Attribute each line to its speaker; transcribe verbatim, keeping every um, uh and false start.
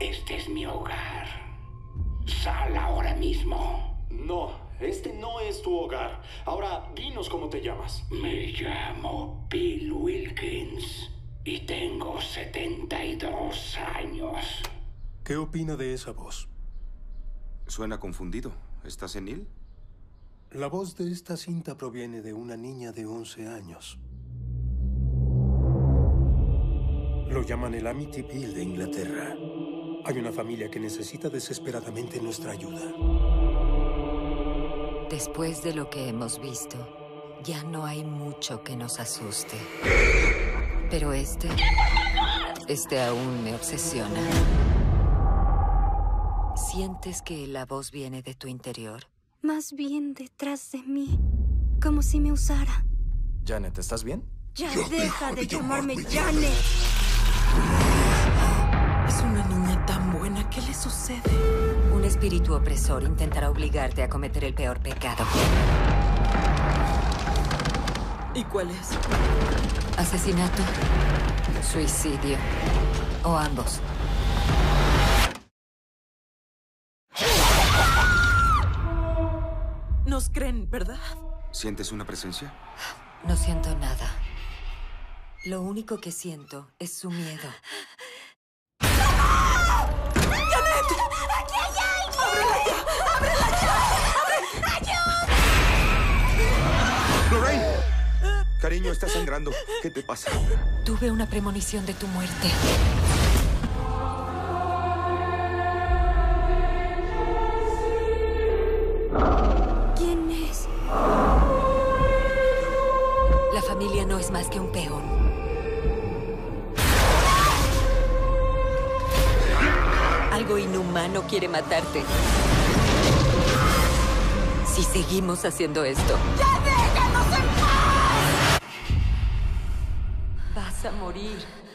Speaker 1: Este es mi hogar. Sal ahora mismo.
Speaker 2: No, este no es tu hogar. Ahora, dinos cómo te llamas.
Speaker 1: Me llamo Bill Wilkins y tengo setenta y dos años.
Speaker 3: ¿Qué opina de esa voz?
Speaker 4: Suena confundido. ¿Estás senil?
Speaker 3: La voz de esta cinta proviene de una niña de once años. Lo llaman el Amityville de Inglaterra. Hay una familia que necesita desesperadamente nuestra ayuda.
Speaker 5: Después de lo que hemos visto, ya no hay mucho que nos asuste. Pero este... Este aún me obsesiona. ¿Sientes que la voz viene de tu interior?
Speaker 6: Más bien detrás de mí, como si me usara.
Speaker 7: Janet, ¿estás bien?
Speaker 6: Ya deja de llamarme Janet.
Speaker 8: Es una niña tan buena. ¿Qué le sucede?
Speaker 5: Un espíritu opresor intentará obligarte a cometer el peor pecado.
Speaker 8: ¿Y cuál es?
Speaker 5: Asesinato, suicidio o ambos.
Speaker 8: Nos creen, ¿verdad?
Speaker 4: ¿Sientes una presencia?
Speaker 5: No siento nada. Lo único que siento es su miedo.
Speaker 8: ¡Janet!
Speaker 6: ¡Aquí hay alguien!
Speaker 8: ¡Ábrela ya! ¡Ábrela ya! ¡Abre! ¡Ayuda!
Speaker 4: ¡Lorraine! Cariño, está sangrando. ¿Qué te pasa?
Speaker 5: Tuve una premonición de tu muerte.
Speaker 6: ¿Quién es?
Speaker 5: La familia no es más que un peón. Algo inhumano quiere matarte. Si seguimos haciendo esto...
Speaker 6: ¡Ya déjanos en paz!
Speaker 5: Vas a morir.